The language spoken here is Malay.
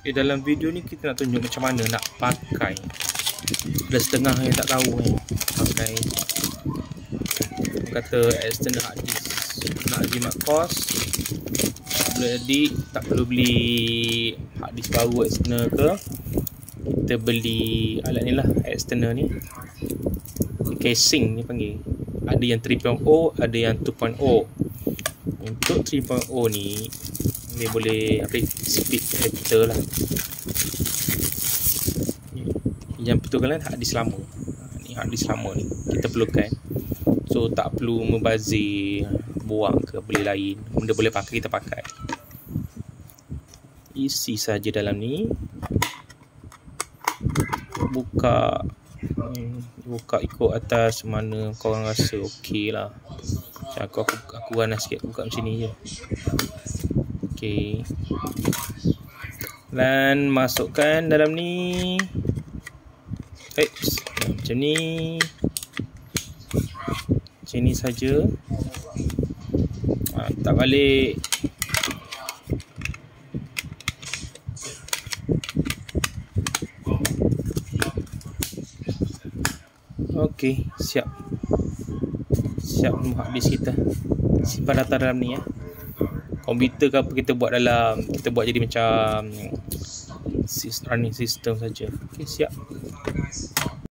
Dalam video ni kita nak tunjuk macam mana nak pakai. Ada setengah yang tak tahu pakai kata external hard disk. Nak jimat kos, boleh edit, tak perlu beli hard disk baru external ke. Kita beli alat ni lah, external ni, casing ni panggil. Ada yang 3.0, ada yang 2.0. Untuk 3.0 ni dia boleh speed editor lah. Yang betul kan hard disk lama. Ni hard disk lama ni kita perlukan. So tak perlu membazir, buang ke, beli lain. Benda boleh pakai, kita pakai. Isi saja dalam ni. Buka ikut atas mana korang rasa okey lah. Aku ganas sikit buka macam ni je. Okey. Dan masukkan dalam ni. Macam ni. Macam ni saja. Tak balik. Okey, siap hard disk kita. Simpan data dalam ni ya. Komputer ke apa kita buat dalam, kita buat jadi macam running system saja. Okey, siap.